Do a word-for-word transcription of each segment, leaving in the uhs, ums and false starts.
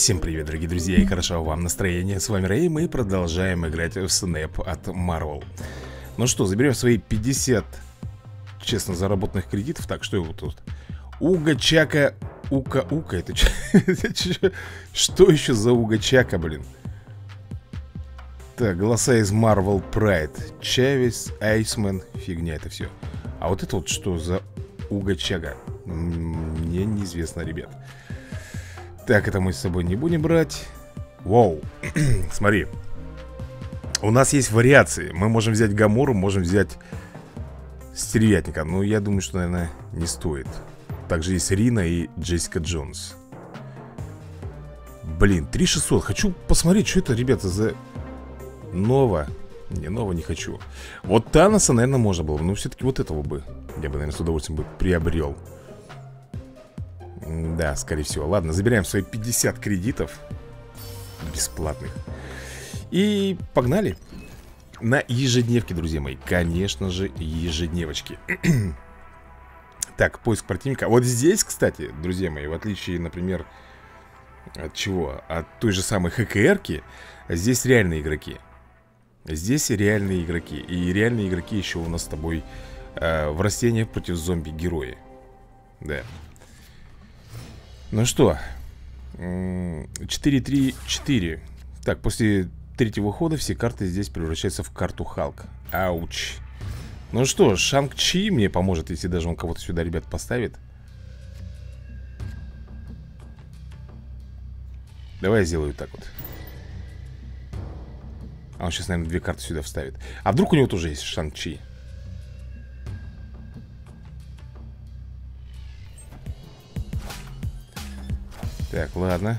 Всем привет, дорогие друзья, и хорошего вам настроения. С вами Рэй, мы продолжаем играть в Snap от Marvel. Ну что, заберем свои пятьдесят честно заработанных кредитов. Так, что его тут? Уга-чака, ука-ука. Это что? Что еще за уга-чака, блин? Так, голоса из Marvel Pride. Чавес, Айсмен. Фигня это все. А вот это вот что за уга-чага? Мне неизвестно, ребят. Так, это мы с собой не будем брать. Воу. Смотри. У нас есть вариации. Мы можем взять Гамору, можем взять Стервятника. Но я думаю, что, наверное, не стоит. Также есть Рина и Джессика Джонс. Блин, три тысячи шестьсот. Хочу посмотреть, что это, ребята, за... Нова. Не, Нова не хочу. Вот Таноса, наверное, можно было. Но все-таки вот этого бы я бы, наверное, с удовольствием бы приобрел. Да, скорее всего. Ладно, забираем свои пятьдесят кредитов бесплатных. И погнали на ежедневки, друзья мои. Конечно же, ежедневочки. Так, поиск противника. Вот здесь, кстати, друзья мои, в отличие, например, от чего? От той же самой ХКРки, здесь реальные игроки. Здесь реальные игроки. И реальные игроки еще у нас с тобой э, в растениях против зомби-герои. Да. Ну что, четыре три четыре. Так, после третьего хода все карты здесь превращаются в карту Халк. Ауч. Ну что, Шанг-Чи мне поможет, если даже он кого-то сюда, ребят, поставит. Давай я сделаю так вот. А он сейчас, наверное, две карты сюда вставит. А вдруг у него тоже есть Шанг-Чи? Так, ладно.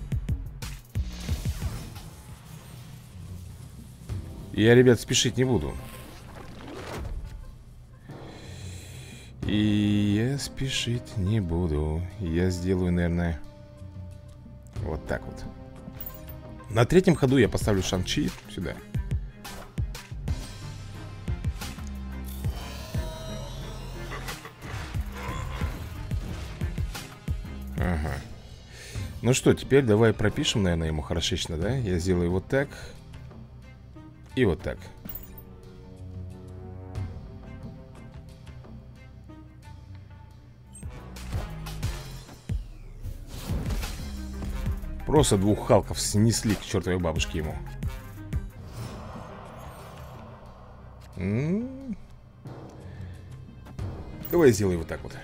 Я, ребят, спешить не буду. И я спешить не буду. Я сделаю, наверное, вот так вот. На третьем ходу я поставлю Шанг-Чи сюда. Ага. Ну что, теперь давай пропишем, наверное, ему хорошечно, да? Я сделаю вот так. И вот так. Просто двух Халков снесли к чертовой бабушке ему. М-м-м. Давай я сделаю вот так вот.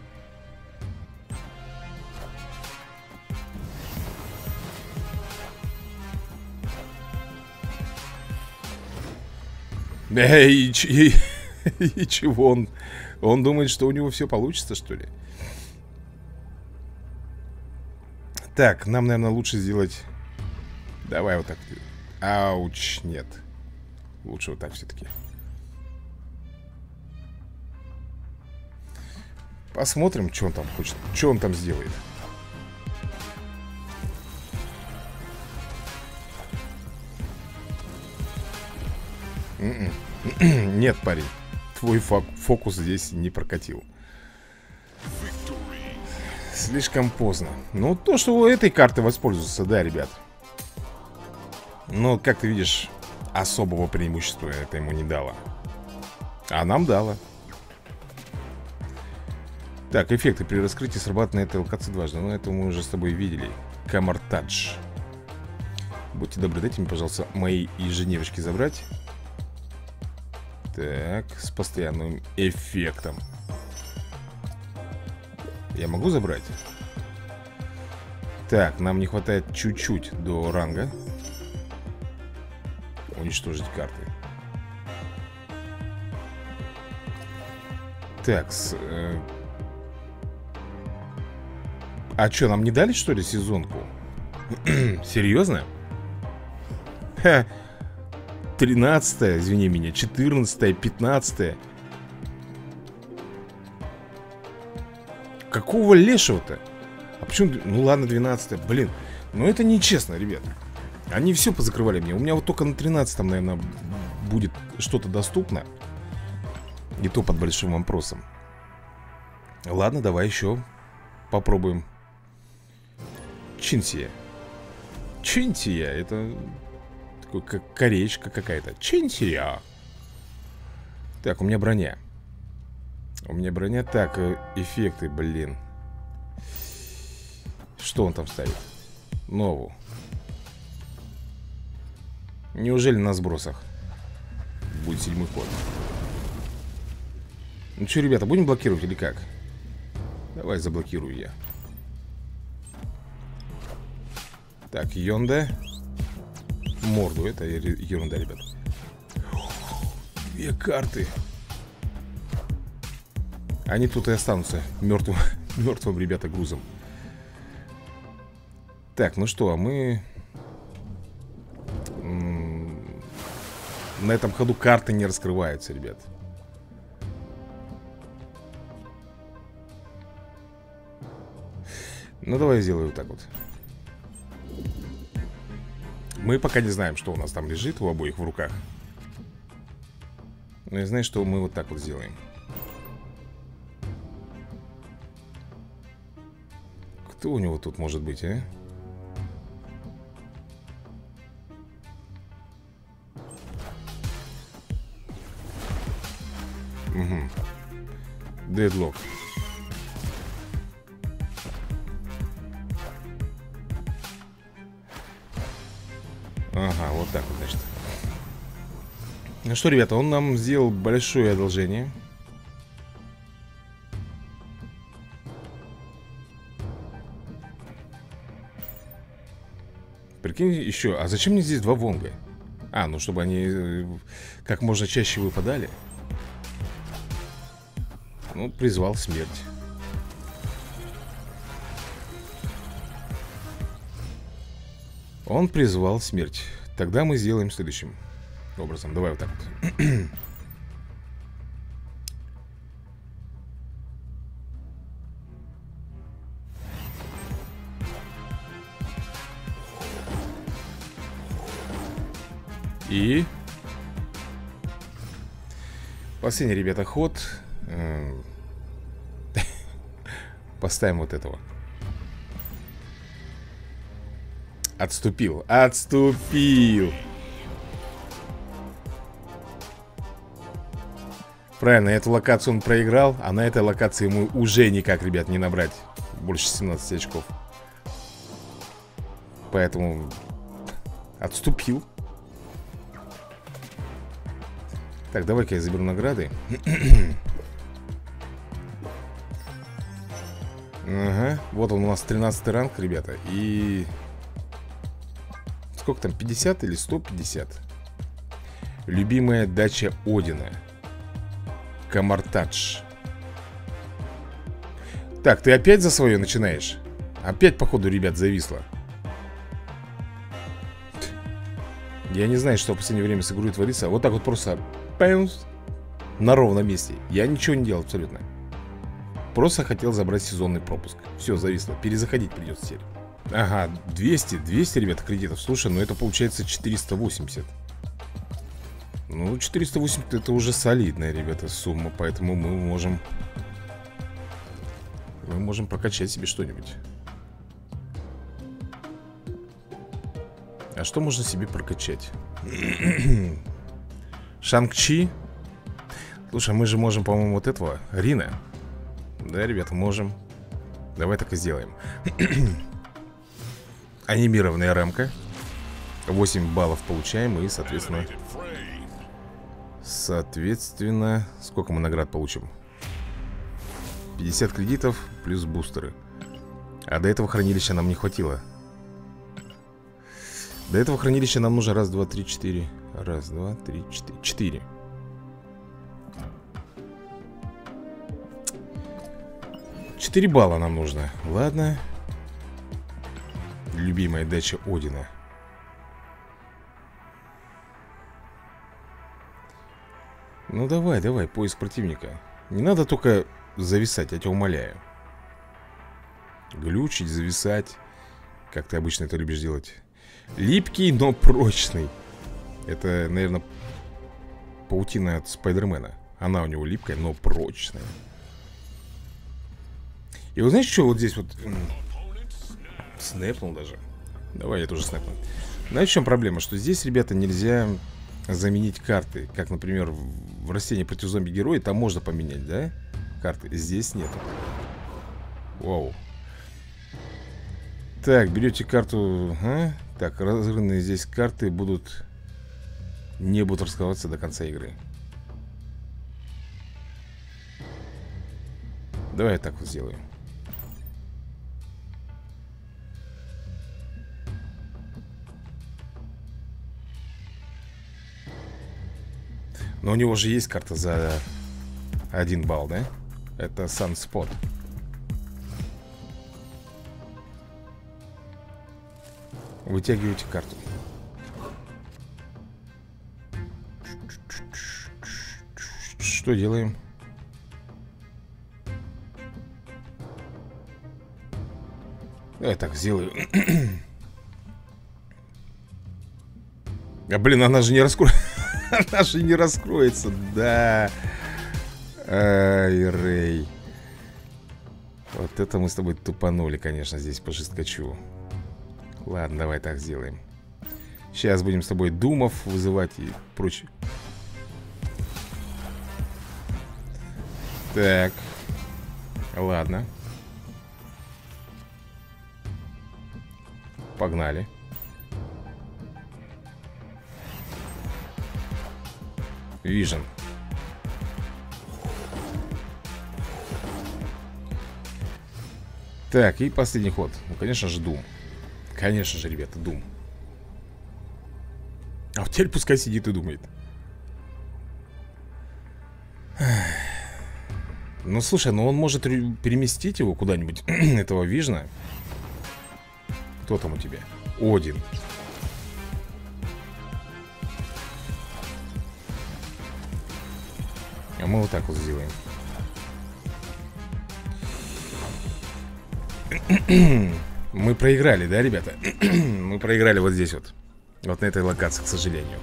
И, и, и чего он? Он думает, что у него все получится, что ли? Так, нам, наверное, лучше сделать... Давай вот так. Ауч, нет. Лучше вот так все-таки. Посмотрим, что он там хочет. Что он там сделает. Нет, парень, твой фокус здесь не прокатил. Слишком поздно. Ну, то, что у этой карты воспользоваться, да, ребят. Но, как ты видишь, особого преимущества это ему не дало. А нам дало. Так, эффекты при раскрытии срабатывают на этой локации дважды. Но это мы уже с тобой видели. Камартадж. Будьте добры, дайте мне, пожалуйста, мои ежедневочки забрать. Так, с постоянным эффектом. Я могу забрать? Так, нам не хватает чуть-чуть до ранга. Уничтожить карты. Так, с, э... А что, нам не дали, что ли, сезонку? Серьезно? Ха. тринадцатое, извини меня, четырнадцатое, пятнадцатое. Какого лешего-то? А почему? Ну ладно, двенадцатое. Блин, ну это нечестно, ребят. Они все позакрывали мне. У меня вот только на тринадцатом, наверное, будет что-то доступно. И то под большим вопросом. Ладно, давай еще попробуем. Чинсия. Чинтия. Это такой, как корейчка какая-то. Чинтия. Так, у меня броня. У меня броня. Так, эффекты, блин. Что он там ставит? Нову. Неужели на сбросах будет седьмой ход? Ну что, ребята, будем блокировать или как? Давай заблокирую я. Так, Йонда. Морду, это ерунда, ребят. Две карты. Они тут и останутся мертвым, мертвым, ребята, грузом. Так, ну что, а мы... На этом ходу карты не раскрываются, ребят. Ну, давай я сделаю вот так вот. Мы пока не знаем, что у нас там лежит у обоих в руках. Но я знаю, что мы вот так вот сделаем. Кто у него тут может быть, а? Угу. Дедлок. Ага, вот так вот, значит. Ну что, ребята, он нам сделал большое одолжение. Прикинь, еще. А зачем мне здесь два вонга? А, ну чтобы они как можно чаще выпадали. Ну, призвал смерть. Он призвал смерть. Тогда мы сделаем следующим образом. Давай вот так вот. И последний, ребята, ход. Поставим вот этого. Отступил, отступил. Правильно, эту локацию он проиграл. А на этой локации ему уже никак, ребят, не набрать больше семнадцати очков. Поэтому отступил. Так, давай-ка я заберу награды. Ага, вот он у нас тринадцатый ранг, ребята. И... сколько там, пятьдесят или сто пятьдесят? Любимая дача Одина. Камартадж. Так, ты опять за свое начинаешь? Опять, походу, ребят, зависло. Я не знаю, что в последнее время с игрой творится. Вот так вот просто пэмс, на ровном месте. Я ничего не делал абсолютно. Просто хотел забрать сезонный пропуск. Все, зависло, перезаходить придется теперь. Ага, двести, двести, ребята, кредитов. Слушай, ну это получается четыреста восемьдесят. Ну, четыреста восемьдесят это уже солидная, ребята, сумма. Поэтому мы можем... Мы можем прокачать себе что-нибудь. А что можно себе прокачать? Шанг-Чи. Слушай, мы же можем, по-моему, вот этого Рина. Да, ребята, можем. Давай так и сделаем. Анимированная рамка. восемь баллов получаем. И, соответственно... Соответственно... Сколько мы наград получим? пятьдесят кредитов плюс бустеры. А до этого хранилища нам не хватило. До этого хранилища нам нужно раз, два, три, четыре. Раз, два, три, четыре. Четыре. Четыре балла нам нужно. Ладно. Любимая дача Одина. Ну давай, давай, поиск противника. Не надо только зависать, я тебя умоляю. Глючить, зависать. Как ты обычно это любишь делать. Липкий, но прочный. Это, наверное, паутина от Спайдермена. Она у него липкая, но прочная. И вот знаешь, что вот здесь вот снэпнул даже. Давай я тоже снэпну. Знаете, в чем проблема? Что здесь, ребята, нельзя заменить карты. Как, например, в растении против зомби-героя. Там можно поменять, да? Карты. Здесь нет. Вау. Так, берете карту. А? Так, разыгранные здесь карты будут... Не будут раскрываться до конца игры. Давай я так вот сделаю. Но у него же есть карта за один балл, да? Это Sunspot. Вытягивайте карту. Что делаем? Я так сделаю. А блин, она же не раскроется. Она же не раскроется. Да. Ай, Рэй. Вот это мы с тобой тупанули, конечно, здесь по жесткачу. Ладно, давай так сделаем. Сейчас будем с тобой думов вызывать и прочее. Так. Ладно. Погнали. Vision. Так, и последний ход. Ну, конечно же, Doom. Конечно же, ребята, Doom. А вот теперь пускай сидит и думает. Ну, слушай, ну он может переместить его куда-нибудь, этого Вижна. Кто там у тебя? Один. А мы вот так вот сделаем. Мы проиграли, да, ребята? Мы проиграли вот здесь вот. Вот на этой локации, к сожалению.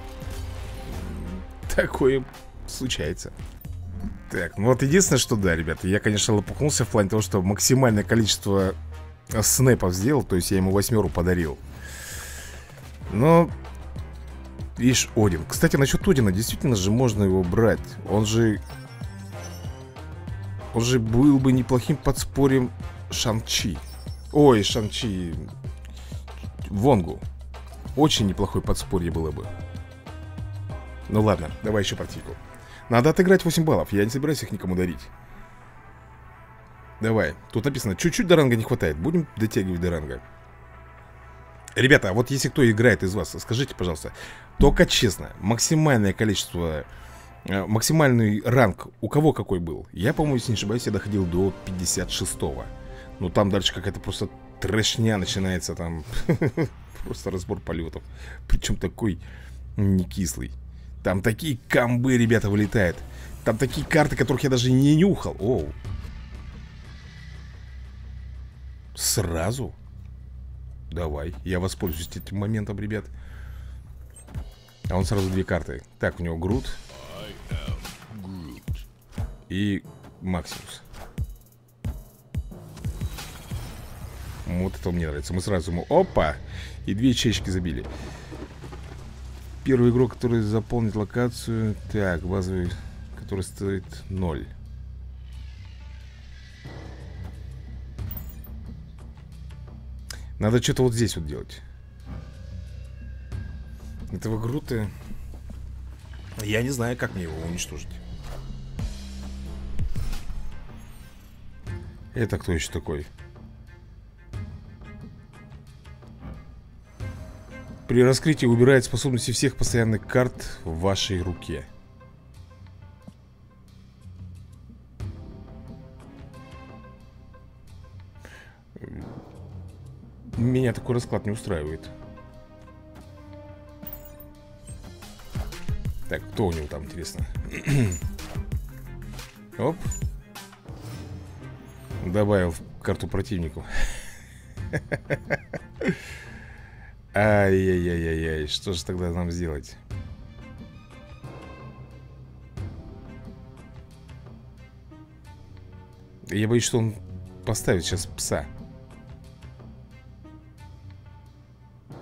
Такое случается. Так, ну вот единственное, что да, ребята, я, конечно, лопухнулся в плане того, что максимальное количество снэпов сделал. То есть я ему восьмеру подарил. Но видишь, Один. Кстати, насчет Одина, действительно же можно его брать. Он же Он же был бы неплохим подспорьем Шан-Чи. Ой, Шан-Чи Вонгу. Очень неплохое подспорье было бы. Ну ладно, давай еще партийку. Надо отыграть восемь баллов, я не собираюсь их никому дарить. Давай, тут написано, чуть-чуть до ранга не хватает. Будем дотягивать до ранга. Ребята, вот если кто играет из вас, скажите, пожалуйста, только честно, максимальное количество, максимальный ранг у кого какой был? Я, по-моему, если не ошибаюсь, я доходил до пятьдесят шестого. Ну там дальше какая-то просто трэшня начинается. Там просто разбор полетов. Причем такой не кислый. Там такие камбы, ребята, вылетают. Там такие карты, которых я даже не нюхал. Оу. Сразу? Давай, я воспользуюсь этим моментом, ребят. А он сразу две карты. Так, у него Грут и Максимус. Вот это мне нравится. Мы сразу ему, опа, и две ячейки забили. Первый игрок, который заполнит локацию. Так, базовый, который стоит ноль. Надо что-то вот здесь вот делать. Этого Грута я не знаю, как мне его уничтожить. Это кто еще такой? При раскрытии убирает способности всех постоянных карт в вашей руке. Меня такой расклад не устраивает. Так, кто у него там, интересно? Оп. Добавил карту противнику. Ай-яй-яй-яй-яй. Что же тогда нам сделать? Я боюсь, что он поставит сейчас пса.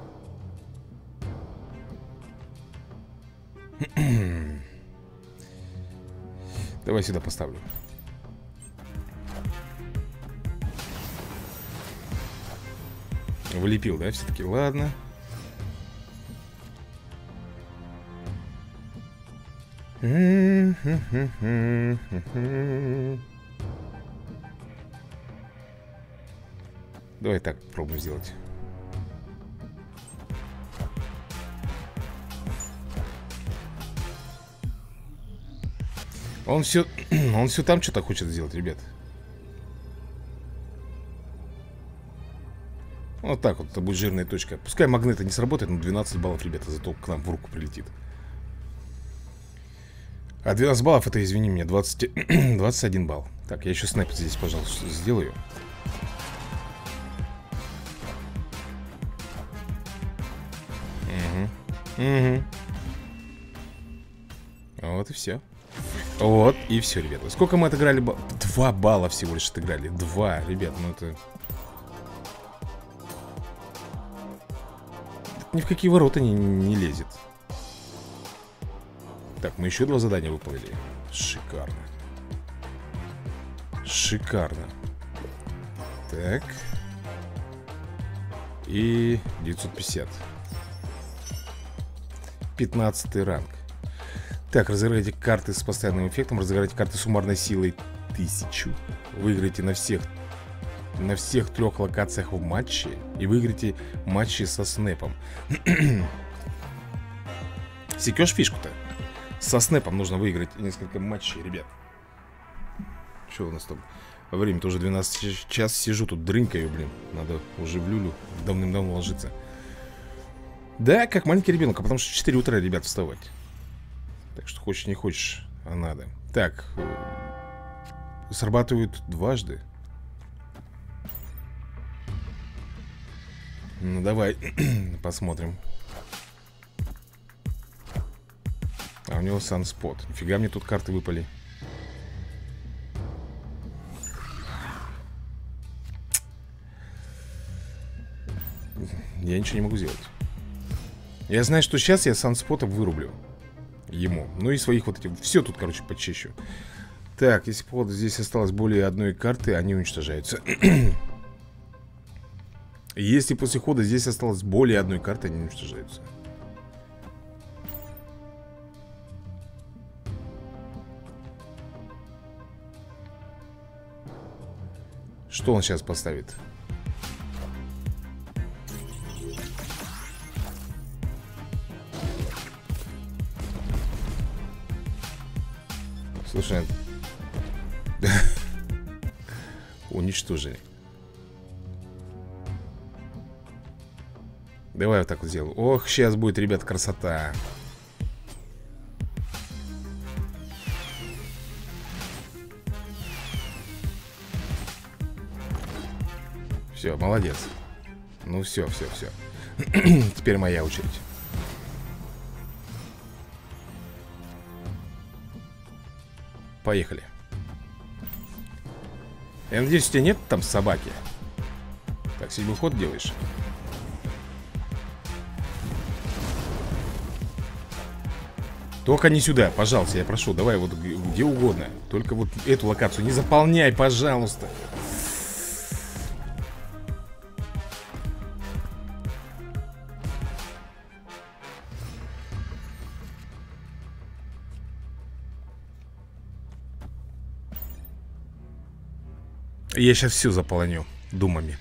Давай сюда поставлю. Влепил, да, все-таки? Ладно. Давай так пробуем сделать. Он все, он все там что-то хочет сделать, ребят. Вот так вот, это будет жирная точка. Пускай магниты не сработает, но двенадцать баллов, ребята, зато к нам в руку прилетит. А двенадцать баллов это, извини меня, двадцать, двадцать один балл. Так, я еще снайпер здесь, пожалуйста, сделаю. Угу. Угу. Вот и все. Вот и все, ребята. Сколько мы отыграли балл? Два балла всего лишь отыграли. Два, ребят, ну это... Ни в какие ворота не, не лезет. Так, мы еще два задания выполнили. Шикарно. Шикарно. Так. И девятьсот пятьдесят. пятнадцатый ранг. Так, разыграйте карты с постоянным эффектом. Разыграйте карты суммарной силой тысячу. Выиграйте на всех На всех трех локациях в матче. И выиграйте матчи со снэпом. Секешь фишку-то? Со снэпом нужно выиграть несколько матчей, ребят. Что у нас там? Время-то уже двенадцать час. Сижу тут, дрынкаю, блин. Надо уже в люлю давным-давно ложиться. Да, как маленький ребенок. А потому что в четыре утра, ребят, вставать. Так что хочешь не хочешь, а надо. Так. Срабатывают дважды. Ну давай посмотрим. А у него санспот. Нифига мне тут карты выпали. Я ничего не могу сделать. Я знаю, что сейчас я санспота вырублю ему. Ну и своих вот этих. Все тут, короче, почищу. Так, если вот здесь осталось более одной карты, они уничтожаются. Если после хода здесь осталось более одной карты, они уничтожаются. Что он сейчас поставит? Слушай, уничтожили. Давай вот так вот сделаю. Ох, сейчас будет, ребят, красота. Все, молодец. Ну все, все, все. Теперь моя очередь. Поехали. Я надеюсь, у тебя нет там собаки. Так, седьмой ход делаешь. Только не сюда, пожалуйста, я прошу. Давай вот где угодно. Только вот эту локацию не заполняй, пожалуйста. Я сейчас все заполню думами.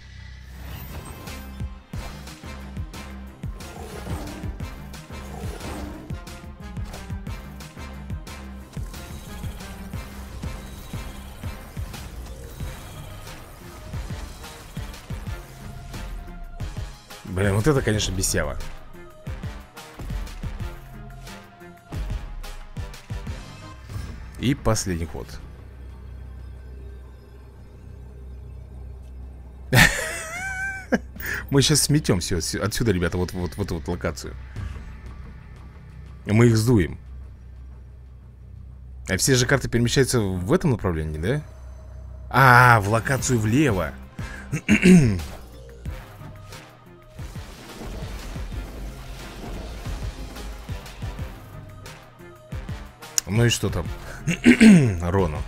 Блин, вот это, конечно, бесява. И последний ход. Мы сейчас сметем все отсюда, ребята, вот, вот, вот эту вот локацию. Мы их сдуем. А все же карты перемещаются в этом направлении, да? А, в локацию влево. Ну и что там? Рону.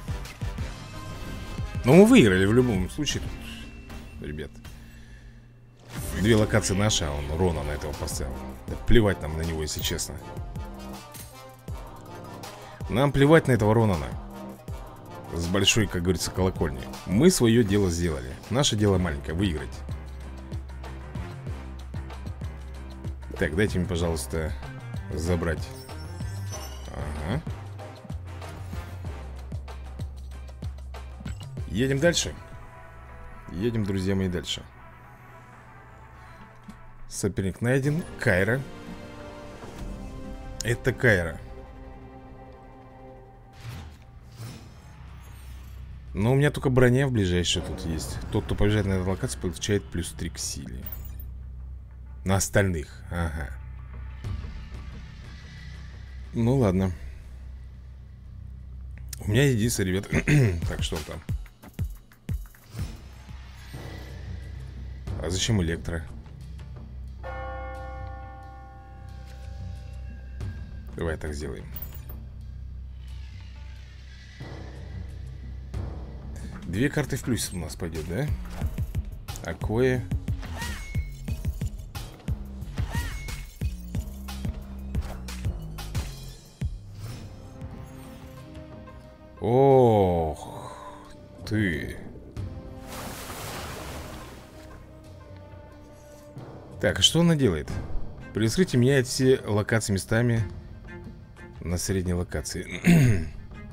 Но мы выиграли в любом случае тут, ребят. Две локации наши, а он Рона на этого поставил. Да плевать нам на него, если честно. Нам плевать на этого Ронана. С большой, как говорится, колокольни. Мы свое дело сделали. Наше дело маленькое, выиграть. Так, дайте мне, пожалуйста, забрать. Ага. Едем дальше. Едем, друзья мои, дальше. Соперник найден. Кайра. Это Кайра. Но у меня только броня в ближайшей тут есть. Тот, кто побежает на эту локацию, получает плюс три к силе. На остальных. Ага. Ну ладно. У меня единственное, ребят. Так, что там? А зачем электро? Давай так сделаем. Две карты в плюс у нас пойдет, да? А кое... Ох ты. Так, а что она делает? При вскрытии меняет все локации местами на средней локации.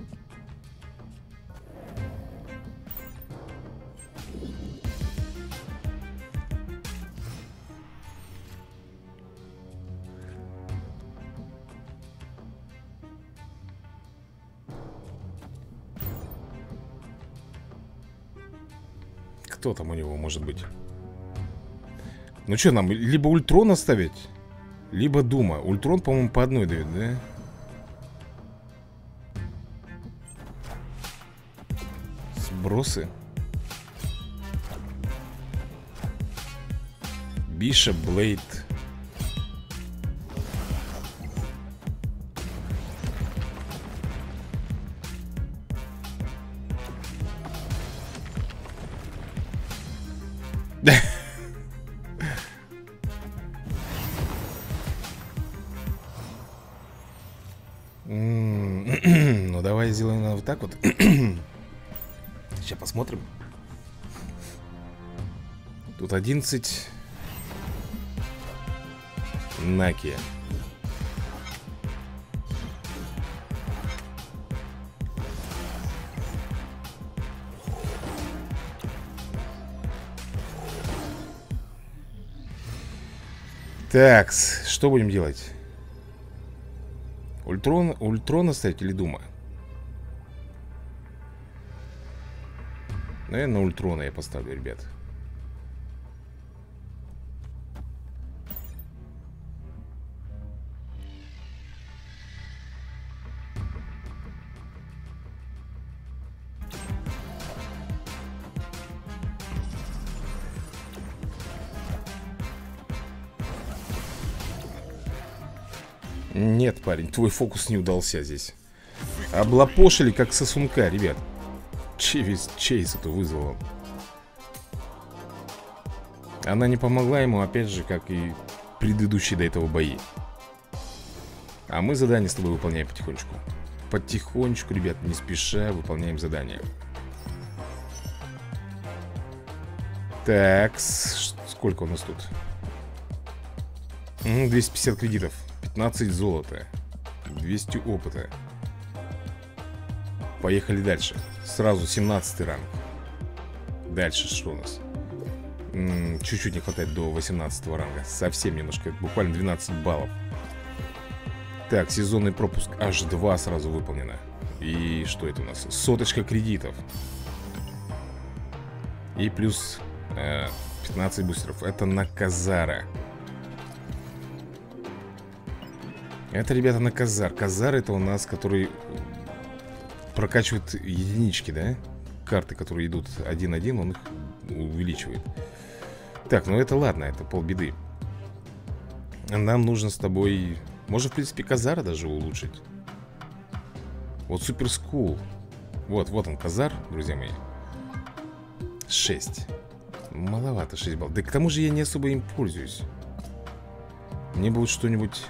Кто там у него может быть? Ну что, нам либо Ультрон оставить, либо Дума. Ультрон, по-моему, по одной дает, да? Сбросы. Бишоп, Блейд. Ну давай сделаем вот так вот. Сейчас посмотрим. Тут одиннадцать. Накия. Так, что будем делать? Ультрон, Ультрон оставить или Дума? Наверное, Ультрона я поставлю, ребят. Нет, парень, твой фокус не удался здесь. Облапошили, как сосунка, ребят. Чейз, Чейз это вызвало. Она не помогла ему, опять же, как и предыдущие до этого бои. А мы задание с тобой выполняем потихонечку. Потихонечку, ребят, не спеша выполняем задание. Так, сколько у нас тут? двести пятьдесят кредитов, пятнадцать золота, двести опыта. Поехали дальше. Сразу семнадцатый ранг. Дальше что у нас? Чуть-чуть не хватает до восемнадцатого ранга. Совсем немножко, буквально двенадцать баллов. Так, сезонный пропуск аж два сразу выполнено. И что это у нас? Соточка кредитов. И плюс э, пятнадцать бустеров. Это на Казара. Это, ребята, на Казар. Казар это у нас, который прокачивает единички, да? Карты, которые идут один-один, он их увеличивает. Так, ну это ладно, это полбеды. Нам нужно с тобой... Можно, в принципе, Казара даже улучшить. Вот Супер Скул. Вот, вот он, Казар, друзья мои. шесть. Маловато, шесть баллов. Да к тому же я не особо им пользуюсь. Мне будет что-нибудь...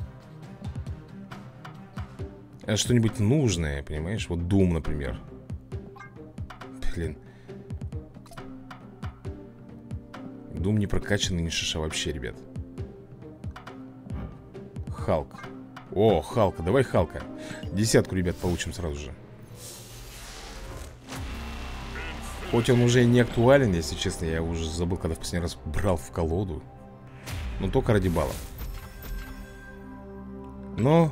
Что-нибудь нужное, понимаешь? Вот Doom, например. Блин. Doom не прокачанный, ни шиша вообще, ребят. Халк. О, Халка, давай Халка. Десятку, ребят, получим сразу же. Хоть он уже не актуален, если честно. Я уже забыл, когда в последний раз брал в колоду. Но только ради балла. Но...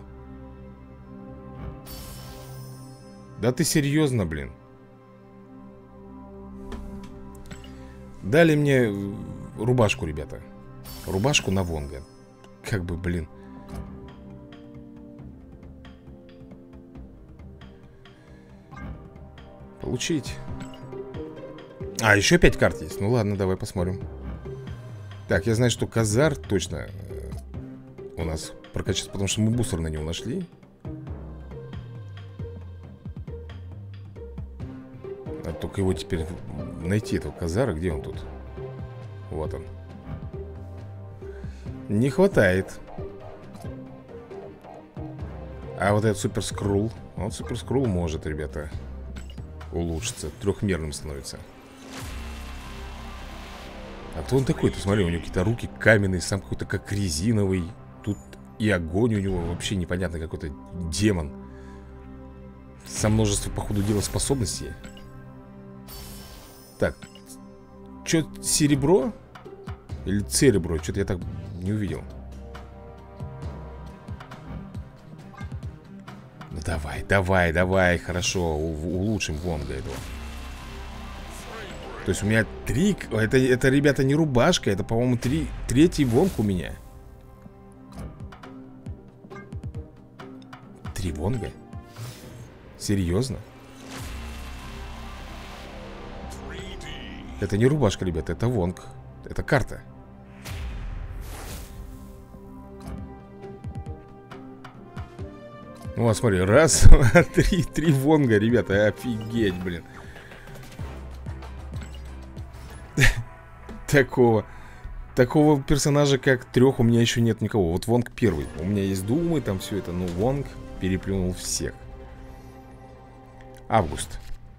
Да ты серьезно, блин? Дали мне рубашку, ребята. Рубашку на Вонга. Как бы, блин. Получить. А, еще пять карт есть. Ну ладно, давай посмотрим. Так, я знаю, что Казар точно у нас прокачается, потому что мы бусер на него нашли. А только его теперь найти, этого Казара. Где он тут? Вот он. Не хватает. А вот этот Супер Скрул. Вот Супер Скрул может, ребята, улучшиться. Трехмерным становится. А кто он такой? Ты смотри, у него какие-то руки каменные, сам какой-то как резиновый. Тут и огонь у него вообще непонятно, какой-то демон. Со множеством, по ходу дела, способностей. Так, что, серебро? Или церебро? Что-то я так не увидел. Ну давай, давай, давай, хорошо, улучшим Вонга этого. То есть у меня три... Это, это, ребята, не рубашка. Это, по-моему, три... третий Вонг у меня. Три Вонга? Серьезно? Это не рубашка, ребята, это Вонг. Это карта. Ну, а смотри, раз, два, три, три Вонга, ребята, офигеть, блин. Такого Такого персонажа, как трех, у меня еще нет никого. Вот Вонг первый. У меня есть Думы, там все это. Но Вонг переплюнул всех. Август.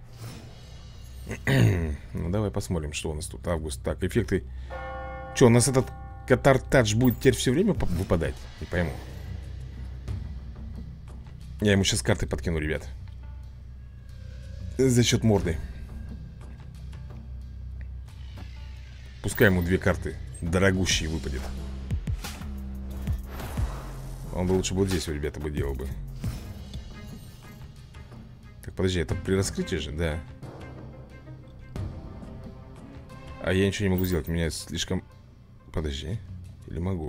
Ну, давай посмотрим, что у нас тут. Август. Так, эффекты. Че, у нас этот Катар Тадж будет теперь все время выпадать? Не пойму. Я ему сейчас карты подкину, ребят. За счет морды. Пускай ему две карты дорогущие выпадет. Он бы лучше вот здесь, ребята, бы делал бы. Так, подожди, это при раскрытии же? Да. А я ничего не могу сделать, у меня слишком... Подожди, или могу?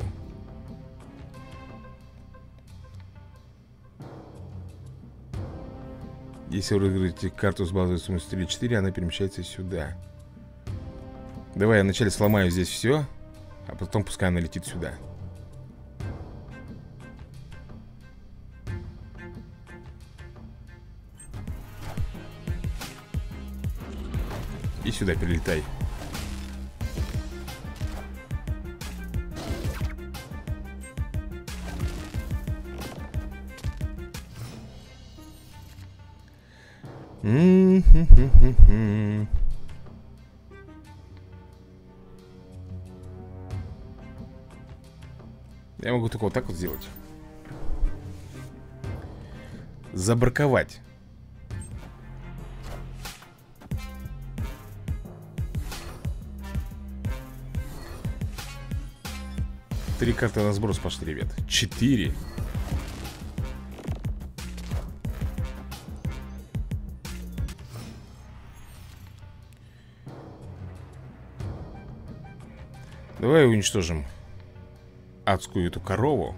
Если вы разыграете карту с базовой суммой три четыре, она перемещается сюда. Давай я вначале сломаю здесь все, а потом пускай она летит сюда. И сюда перелетай. М-м-м-м-м. Я могу только вот так вот сделать. Забраковать. Три карты на сброс пошли, ребят. Четыре. Давай уничтожим адскую эту корову.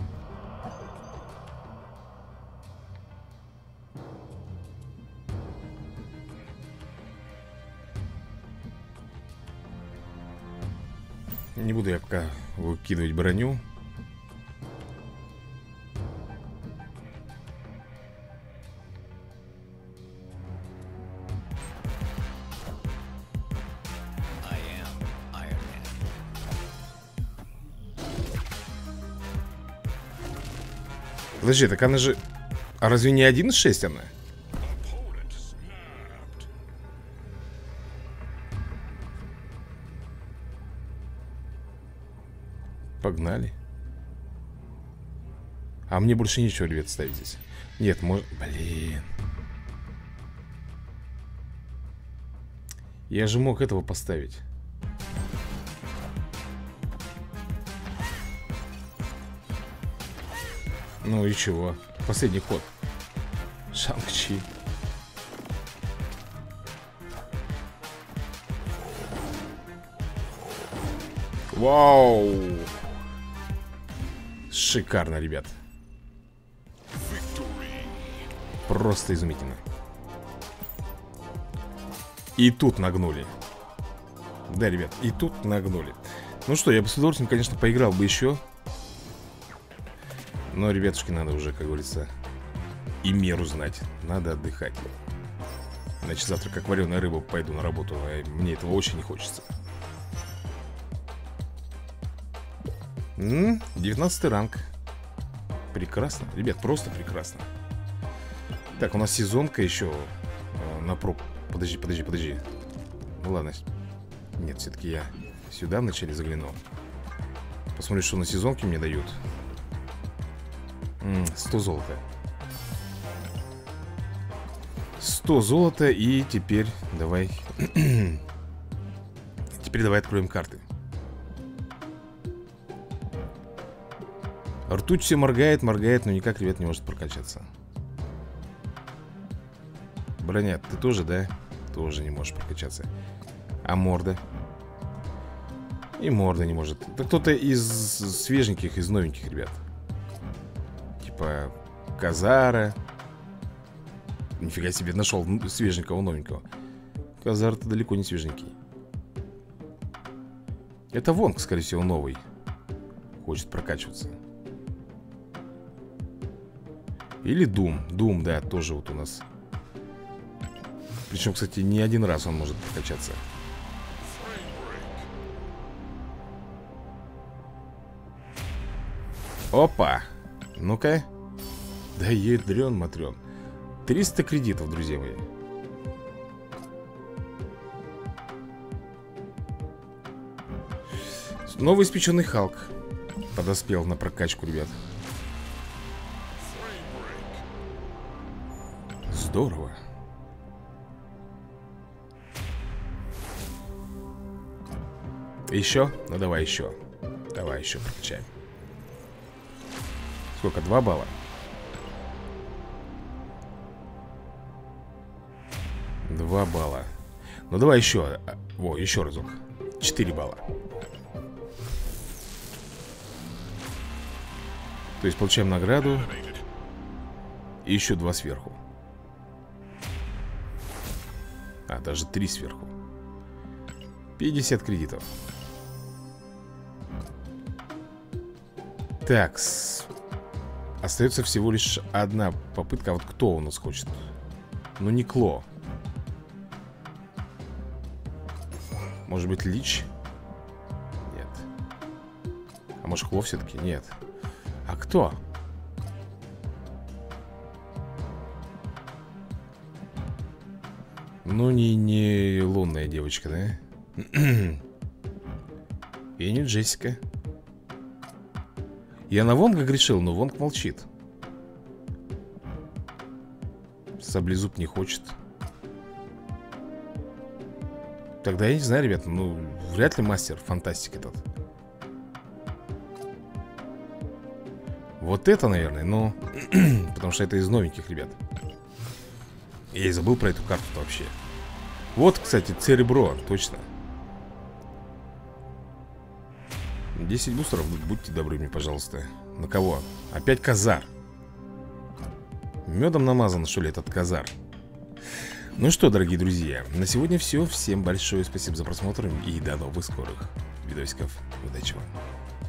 Не буду я пока выкидывать броню. Подожди, так она же... А разве не один шесть она? Погнали. А мне больше нечего, ребят, ставить здесь. Нет, может... Блин. Я же мог этого поставить. Ну и чего? Последний ход. Шанг-Чи. Вау! Шикарно, ребят. Просто изумительно. И тут нагнули. Да, ребят, и тут нагнули. Ну что, я бы с удовольствием, конечно, поиграл бы еще. Но, ребятушки, надо уже, как говорится, и меру знать. Надо отдыхать. Иначе завтра, как вареная рыба, пойду на работу. А мне этого очень не хочется. М-м, девятнадцатый ранг. Прекрасно, ребят, просто прекрасно. Так, у нас сезонка еще э, на проб. Подожди, подожди, подожди. Ну ладно. Нет, все-таки я сюда вначале загляну. Посмотрю, что на сезонке мне дают. М-м, сто золота. сто золота. И теперь давай. Теперь давай откроем карты. Ртуть все моргает, моргает, но никак, ребят, не может прокачаться. Броня, ты тоже, да? Тоже не можешь прокачаться. А морда? И морда не может. Это кто-то из свеженьких, из новеньких, ребят. Типа Казара. Нифига себе, нашел свеженького, новенького. Казар-то далеко не свеженький. Это Вонг, скорее всего, новый. Хочет прокачиваться. Или Дум. Дум, да, тоже вот у нас. Причем, кстати, не один раз он может прокачаться. Опа! Ну-ка. Да ядрен матрен. триста кредитов, друзья мои. Новый испеченный Халк подоспел на прокачку, ребят. Здорово. Еще? Ну давай еще. Давай еще прокачаем. Сколько? Два балла? Два балла. Ну давай еще. Во, еще разок. Четыре балла. То есть получаем награду. И еще два сверху. А, даже три сверху. пятьдесят кредитов. Так, с... остается всего лишь одна попытка. А вот кто у нас хочет? Ну, не Кло. Может быть, Лич? Нет. А может, Кло все-таки? Нет. А кто? Ну, не, не лунная девочка, да? И не Джессика. Я на Вонга грешил, но Вонг молчит. Саблезуб не хочет. Тогда я не знаю, ребят. Ну, вряд ли мастер фантастик этот. Вот это, наверное, ну. Потому что это из новеньких, ребят. Я и забыл про эту карту-то вообще. Вот, кстати, Церебро, точно. десять бустеров, будьте добры мне, пожалуйста. На кого? Опять Казар. Медом намазан, что ли, этот Казар? Ну что, дорогие друзья, на сегодня все. Всем большое спасибо за просмотр и до новых скорых видосиков. Удачи вам.